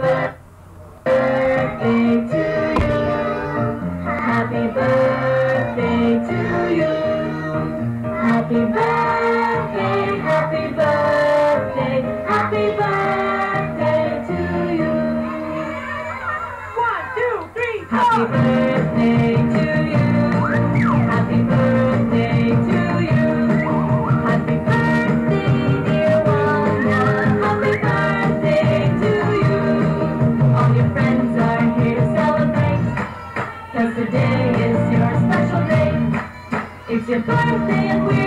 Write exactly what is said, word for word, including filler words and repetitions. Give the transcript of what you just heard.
birthday to you. Happy birthday to you. Happy birthday, happy birthday, happy birthday to you. One, two, three, four. Happy birthday to you. Happy birthday to you. Happy birthday, dear Wanda. Happy birthday to you. All your friends are here to celebrate, 'cause today is your special day. It's your birthday and we're